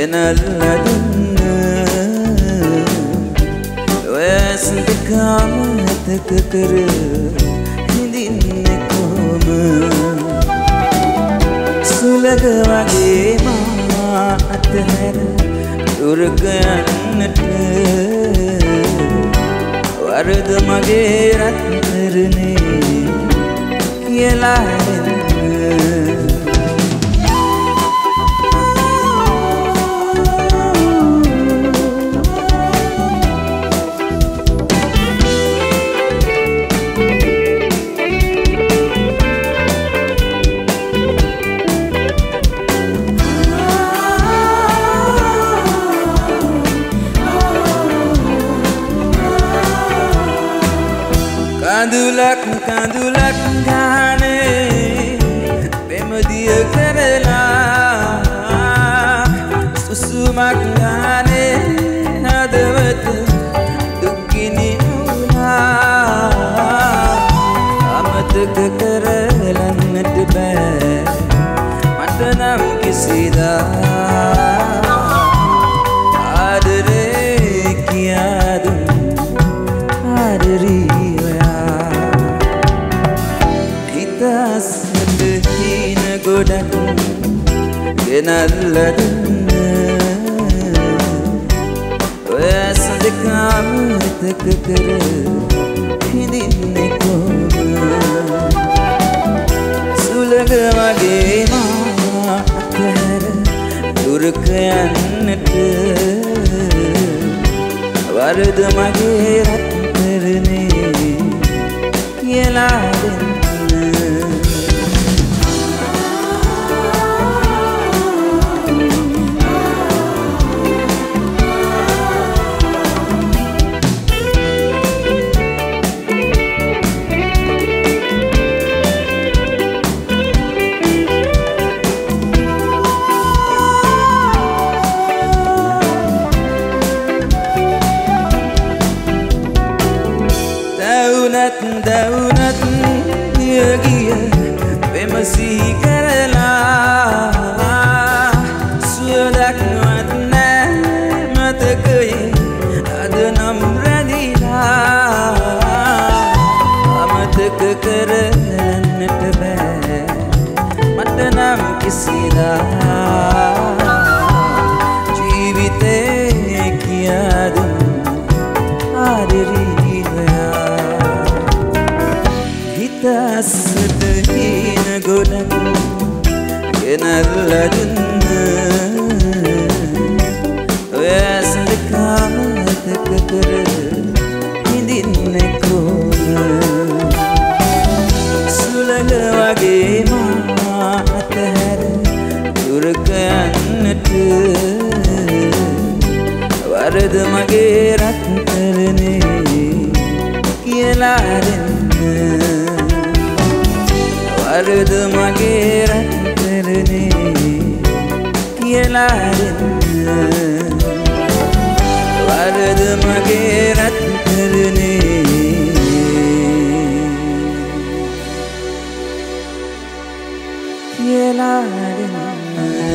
ගෙනල්ලා දුන්න ඔය සඳකාම තක කර හිඳින්නේ කොහොම සුලග වගේ මා අතහැර දුරක යන්නට වරද මගේ රත්තරනේ කියලා දෙන්න කඳුලක් ගානේ පෙමදිය කරලා සුසුමක් ගානේ හදවත දුක්ගිනි උනා අමතක කරලන්නට බෑ මට නම් කිසිදා ආදරේ කියා දුන් ආදරී අස්සට හීන ගොඩක් ගෙනල්ලා දුන්න ඔය සඳකාම තක කර හිඳින්නේ කොහොම සුලග වගේ මා අතහැර දුරක යන්නට වරද මගේ රත්තරනේ කියලා දෙන්න දවුනත් දියගිය පෙමසී කරලා සුවදක්වත් නෑ මතකයේ අද නම් රැඳිලා අමතක කරන්නට බෑ මට නම් කිසිදා ජීවිතේ කියා දුන් ආදරී අස්සට හීන ගොඩක් ගෙනල්ලා දුන්න ඔය සඳකාම තක කර හිඳින්නේ කොහොම සුලග වගේ මා අතහැර දුරක යන්නට වරද මගේ රත්තරනේ කියලා දෙන්න වරද මගේ රත්තරනේ කියලා දෙන්න වරද මගේ රත්තරනේ කියලා දෙන්න